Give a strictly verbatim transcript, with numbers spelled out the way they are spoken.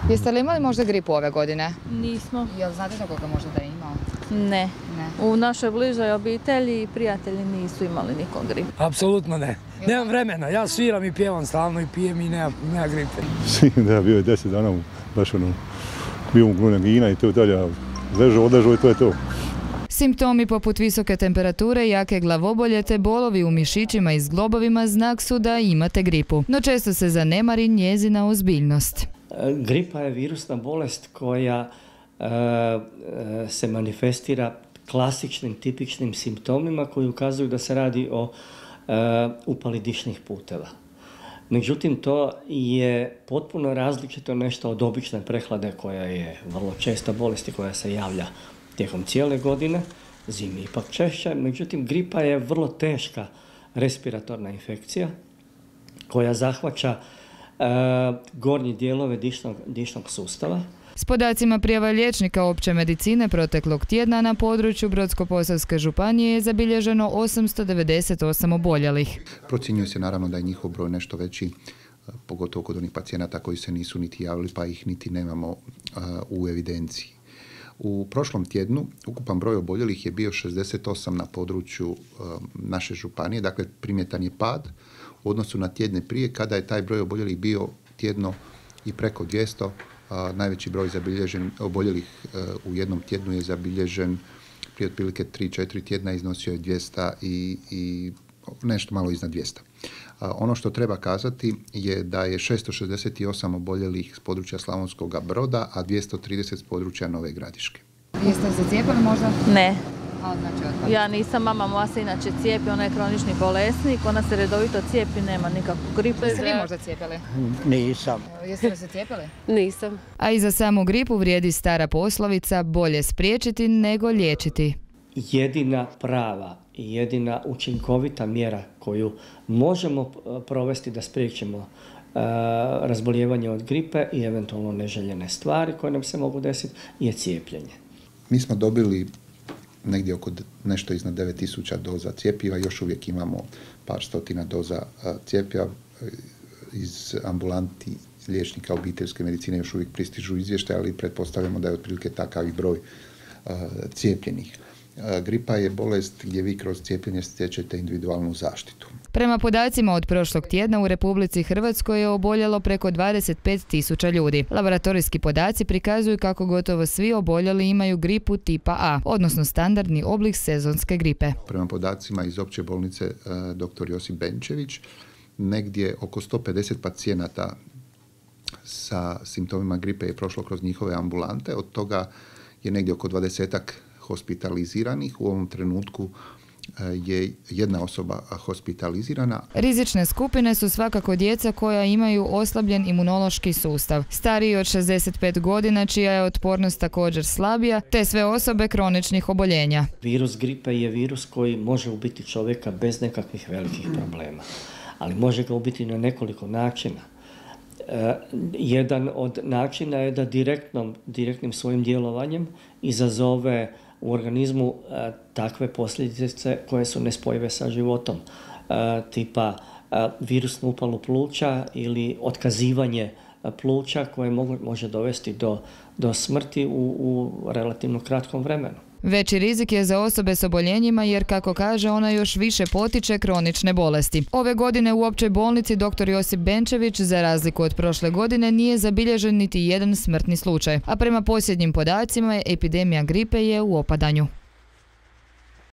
Jeste li imali možda gripu ove godine? Nismo. Jel znate do koga možda da je imao? Ne. Ne. U našoj bližoj obitelji i prijatelji nisu imali nikog gripe. Apsolutno ne. Nemam vremena, ja sviram i pjevam stalno i pijem i nema, nema gripe. Da, bio je deset dana, baš ono, bio u glunagina i to dalje, ležao, odležao i to je to. Simptomi poput visoke temperature, jake glavobolje te bolovi u mišićima i zglobovima znak su da imate gripu. No često se zanemari njezina ozbiljnost. Gripa je virusna bolest koja e, se manifestira klasičnim, tipičnim simptomima koji ukazuju da se radi o e, upali dišnih puteva. Međutim, to je potpuno različito nešto od obične prehlade koja je vrlo česta bolest i koja se javlja tijekom cijele godine, zimi ipak češće. Međutim, gripa je vrlo teška respiratorna infekcija koja zahvaća e, gornji dijelove dišnog, dišnog sustava. S podacima prijava liječnika opće medicine proteklog tjedna na području Brodsko-posavske županije je zabilježeno osamsto devedeset osam oboljelih. Procjenjuje se naravno da je njihov broj nešto veći, pogotovo kod onih pacijenata koji se nisu niti javili pa ih niti nemamo uh, u evidenciji. U prošlom tjednu ukupan broj oboljelih je bio šezdeset osam na području uh, naše županije, dakle primjetan je pad u odnosu na tjedne prije kada je taj broj oboljelih bio tjedno i preko dvjesto. Uh, najveći broj zabilježen oboljelih uh, u jednom tjednu je zabilježen prije otprilike tri četiri tjedna, iznosio je dvjesto i, i nešto malo iznad dvjesto. Uh, ono što treba kazati je da je šesto šezdeset osam oboljelih s područja Slavonskog Broda, a dvjesto trideset s područja Nove Gradiške. Jeste se cijepili možda? Ne. A, znači otpad. Ja nisam, mama moja se inače cijepi, ona je kronični bolesnik, ona se redovito cijepi, nema nikakvu gripe. Jeste vi možda cijepili? Nisam. Jeste li se cijepili? Nisam. A i za samu gripu vrijedi stara poslovica bolje spriječiti nego liječiti. Jedina prava i jedina učinkovita mjera koju možemo provesti da spriječimo uh, razbolijevanje od gripe i eventualno neželjene stvari koje nam se mogu desiti je cijepljenje. Mi smo dobili negdje oko nešto iznad devet tisuća doza cjepiva, još uvijek imamo par stotina doza cjepiva. Iz ambulanti liječnika obiteljske medicine još uvijek pristižu izvještaje, ali pretpostavljamo da je otprilike takav i broj cijepljenih. Gripa je bolest gdje vi kroz cijepljenje stječete individualnu zaštitu. Prema podacima od prošlog tjedna u Republici Hrvatskoj je oboljelo preko dvadeset pet tisuća ljudi. Laboratorijski podaci prikazuju kako gotovo svi oboljeli imaju gripu tipa A, odnosno standardni oblik sezonske gripe. Prema podacima iz opće bolnice dr. Josip Benčević, negdje oko sto pedeset pacijenata sa simptomima gripe je prošlo kroz njihove ambulante, od toga je negdje oko dvadesetak hospitaliziranih. U ovom trenutku je jedna osoba hospitalizirana. Rizične skupine su svakako djeca koja imaju oslabljen imunološki sustav, stariji od šezdeset pet godina čija je otpornost također slabija, te sve osobe kroničnih oboljenja. Virus gripe je virus koji može ubiti čovjeka bez nekakvih velikih problema, ali može ga ubiti na nekoliko načina. E, jedan od načina je da direktnom, direktnim svojim djelovanjem izazove u organizmu e, takve posljedice koje su nespojive sa životom, e, tipa e, virusnu upalu pluća ili otkazivanje pluća koje mogu, može dovesti do, do smrti u, u relativno kratkom vremenu. Veći rizik je za osobe s oboljenjima jer, kako kaže, ona još više potiče kronične bolesti. Ove godine u općoj bolnici dr. Josip Benčević, za razliku od prošle godine, nije zabilježen niti jedan smrtni slučaj, a prema posljednjim podacima epidemija gripe je u opadanju.